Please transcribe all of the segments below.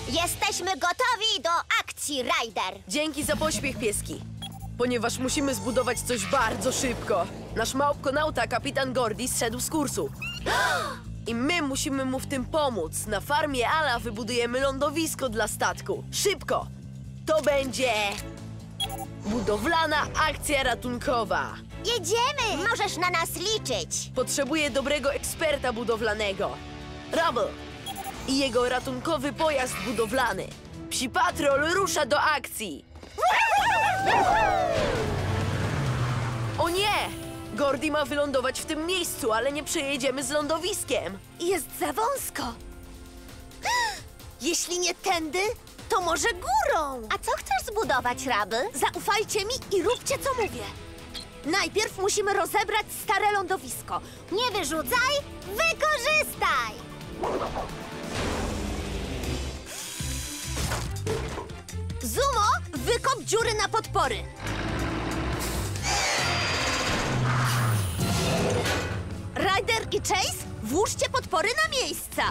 Jesteśmy gotowi do akcji, Ryder! Dzięki za pośpiech, pieski. Ponieważ musimy zbudować coś bardzo szybko. Nasz małpkonauta, kapitan Gordy, zszedł z kursu. I my musimy mu w tym pomóc. Na farmie Ala wybudujemy lądowisko dla statku. Szybko! To będzie... budowlana akcja ratunkowa. Jedziemy! Możesz na nas liczyć! Potrzebuję dobrego eksperta budowlanego. Rubble i jego ratunkowy pojazd budowlany. Psi Patrol rusza do akcji. O nie! Gordy ma wylądować w tym miejscu, ale nie przejedziemy z lądowiskiem. Jest za wąsko. Jeśli nie tędy, to może górą. A co chcesz zbudować, Rubble? Zaufajcie mi i róbcie, co mówię. Najpierw musimy rozebrać stare lądowisko. Nie wyrzucaj, wykorzystaj! Zumo, wykop dziury na podpory. Ryder i Chase, włóżcie podpory na miejsca.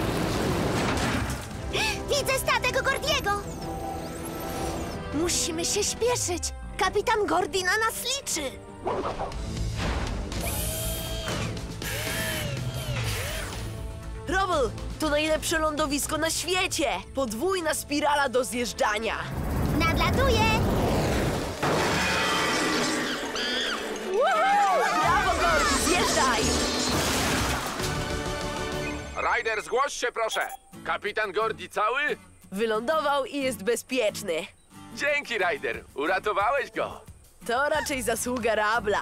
Widzę statek Gordiego. Musimy się śpieszyć. Kapitan Gordy na nas liczy. Rubble, to najlepsze lądowisko na świecie. Podwójna spirala do zjeżdżania. Nadlatuję. Brawo, Gordy, zjeżdżaj! Ryder, zgłoś się, proszę! Kapitan Gordy cały? Wylądował i jest bezpieczny. Dzięki, Ryder! Uratowałeś go! To raczej zasługa Rabla.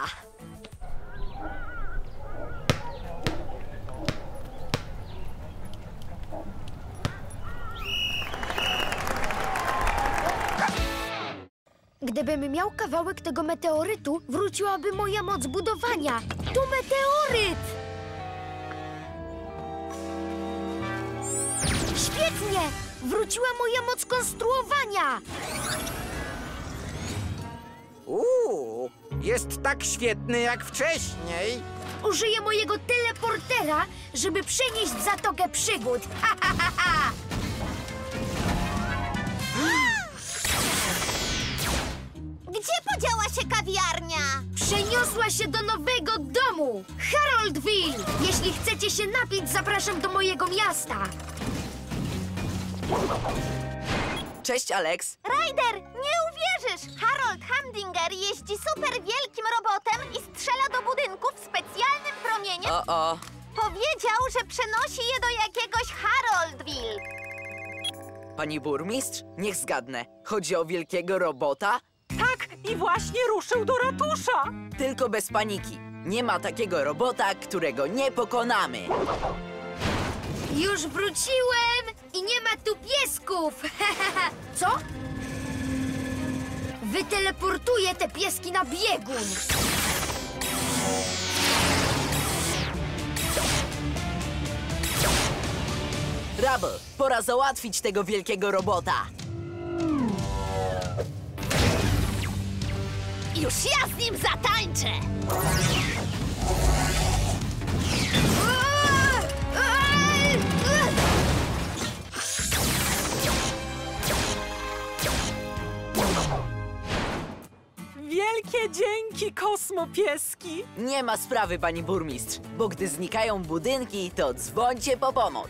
Gdybym miał kawałek tego meteorytu, wróciłaby moja moc budowania. To meteoryt! Świetnie! Wróciła moja moc konstruowania! Jest tak świetny jak wcześniej. Użyję mojego teleportera, żeby przenieść w Zatokę Przygód. Ha, ha, ha, ha. Gdzie podziała się kawiarnia? Przeniosła się do nowego domu! Haroldville! Jeśli chcecie się napić, zapraszam do mojego miasta. Cześć, Alex. Ryder, nie uwierzysz! Harold Hamdinger jeździ super wielkim robotem i strzela do budynków specjalnym promieniem. O. Powiedział, że przenosi je do jakiegoś Haroldville. Pani burmistrz? Niech zgadnę. Chodzi o wielkiego robota? Tak, i właśnie ruszył do ratusza. Tylko bez paniki. Nie ma takiego robota, którego nie pokonamy. Już wróciłem i nie ma tu piesków! Co? Wyteleportuję te pieski na biegun! Rubble, pora załatwić tego wielkiego robota. Już ja z nim zatańczę! Wielkie dzięki, kosmopieski. Nie ma sprawy, pani burmistrz, bo gdy znikają budynki, to dzwońcie po pomoc.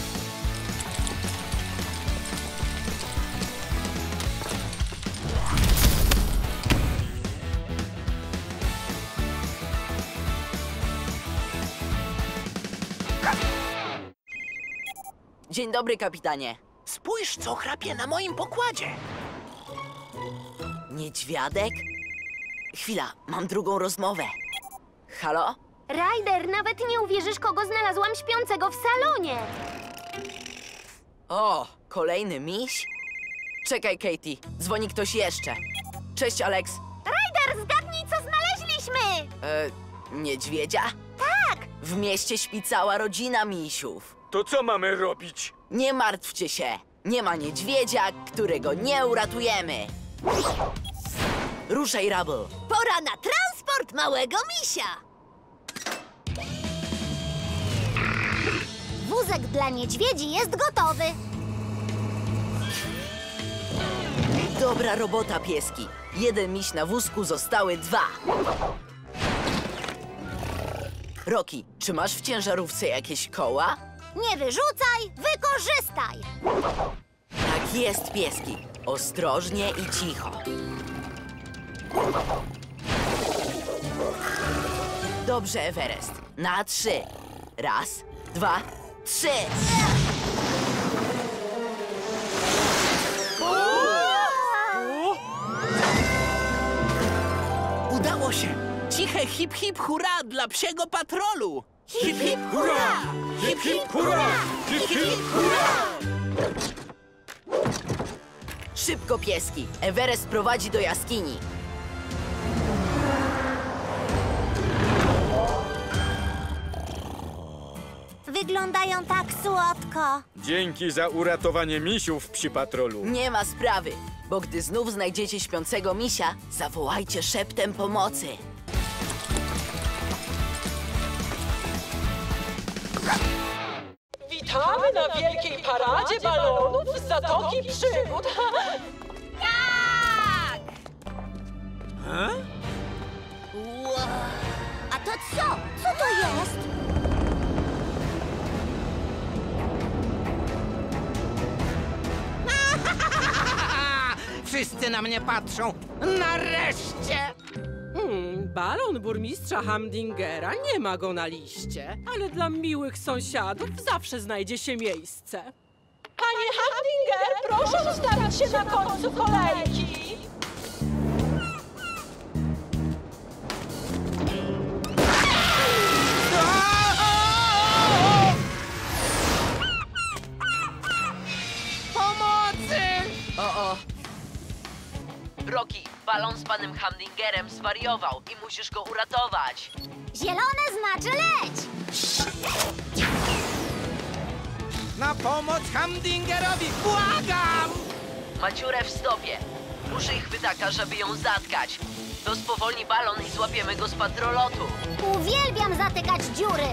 Dzień dobry, kapitanie. Spójrz, co chrapie na moim pokładzie. Niedźwiadek? Chwila, mam drugą rozmowę. Halo? Ryder, nawet nie uwierzysz, kogo znalazłam śpiącego w salonie. O, kolejny miś? Czekaj, Katie, dzwoni ktoś jeszcze. Cześć, Alex. Ryder, zgadnij, co znaleźliśmy! Niedźwiedzia? Tak! W mieście śpi cała rodzina misiów. To co mamy robić? Nie martwcie się, nie ma niedźwiedzia, którego nie uratujemy. Ruszaj, Rubble. Pora na transport małego misia! Wózek dla niedźwiedzi jest gotowy. Dobra robota, pieski. 1 miś na wózku, zostały 2. Rocky, czy masz w ciężarówce jakieś koła? Nie wyrzucaj, wykorzystaj! Tak jest, pieski. Ostrożnie i cicho. Dobrze, Everest. Na 3. 1, 2, 3. Udało się! Ciche hip hip hurra dla psiego patrolu! Hip, hip, hurra! Hip, hip, hurra! Hip, hip, hurra! Szybko, pieski. Everest prowadzi do jaskini. Wyglądają tak słodko. Dzięki za uratowanie misiów, psi patrolu. Nie ma sprawy, bo gdy znów znajdziecie śpiącego misia, zawołajcie szeptem pomocy. Witamy na wielkiej paradzie balonów z Zatoki Przygód. A to co? Co to jest? Wszyscy na mnie patrzą! Nareszcie! Balon burmistrza Hamdingera, nie ma go na liście, ale dla miłych sąsiadów zawsze znajdzie się miejsce. Panie Hamdinger, proszę ustawić się na końcu kolejki. Pomocy! O. Rocky, balon z panem Hamdingerem zwariował i musisz go uratować. Zielone znaczy leć! Na pomoc Hamdingerowi! Błagam! Ma dziurę w stopie. Użyj chwytaka, żeby ją zatkać. To spowolni balon i złapiemy go z patrolotu. Uwielbiam zatykać dziury!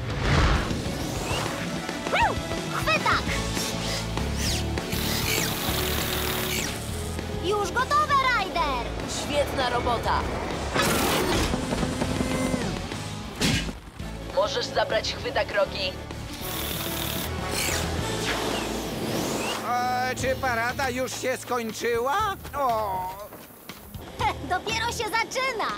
Chwytak! Już gotowe, Ryder! Świetna robota. Możesz zabrać chwytak, Rocky. Czy parada już się skończyła? O! Dopiero się zaczyna!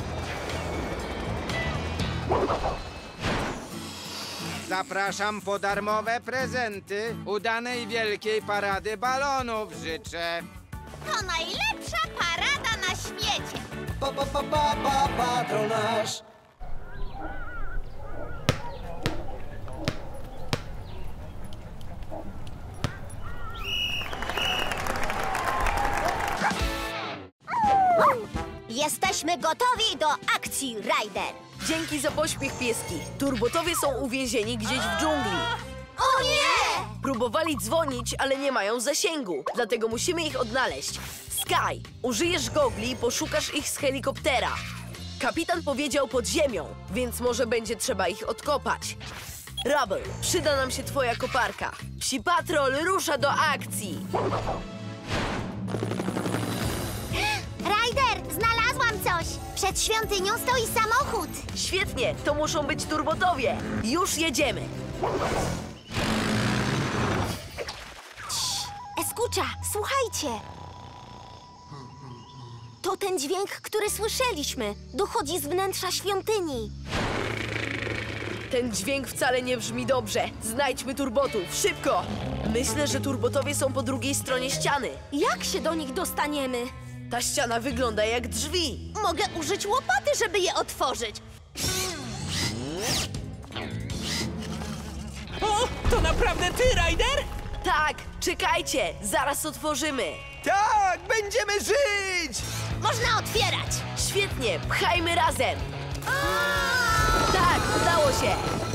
Zapraszam po darmowe prezenty. Udanej wielkiej parady balonów życzę. To najlepsza parada na świecie! Patronaż. Jesteśmy gotowi do akcji, Ryder! Dzięki za pośpiech, pieski. Turbotowie są uwięzieni gdzieś w dżungli. O nie! Próbowali dzwonić, ale nie mają zasięgu, dlatego musimy ich odnaleźć. Sky, użyjesz gogli i poszukasz ich z helikoptera. Kapitan powiedział pod ziemią, więc może będzie trzeba ich odkopać. Rubble, przyda nam się twoja koparka. Psi Patrol rusza do akcji. Ryder, znalazłam coś! Przed świątynią stoi samochód! Świetnie, to muszą być turbotowie. Już jedziemy. Eskucza, słuchajcie! To ten dźwięk, który słyszeliśmy. Dochodzi z wnętrza świątyni. Ten dźwięk wcale nie brzmi dobrze. Znajdźmy turbotów, szybko! Myślę, że turbotowie są po drugiej stronie ściany. Jak się do nich dostaniemy? Ta ściana wygląda jak drzwi. Mogę użyć łopaty, żeby je otworzyć. O, to naprawdę ty, Ryder? Tak, czekajcie, zaraz otworzymy. Tak, będziemy żyć! Można otwierać! Świetnie, pchajmy razem. Tak, udało się.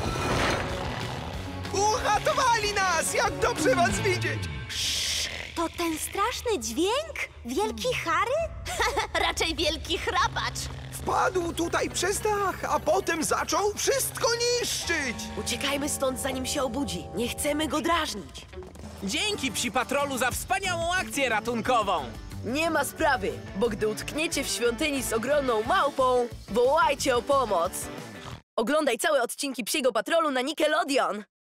Uratowali nas! Jak dobrze was widzieć! To ten straszny dźwięk? Wielki Harry? Raczej wielki chrapacz. Wpadł tutaj przez dach, a potem zaczął wszystko niszczyć! Uciekajmy stąd, zanim się obudzi. Nie chcemy go drażnić. Dzięki, Psi Patrolu, za wspaniałą akcję ratunkową! Nie ma sprawy, bo gdy utkniecie w świątyni z ogromną małpą, wołajcie o pomoc. Oglądaj całe odcinki Psiego Patrolu na Nickelodeon.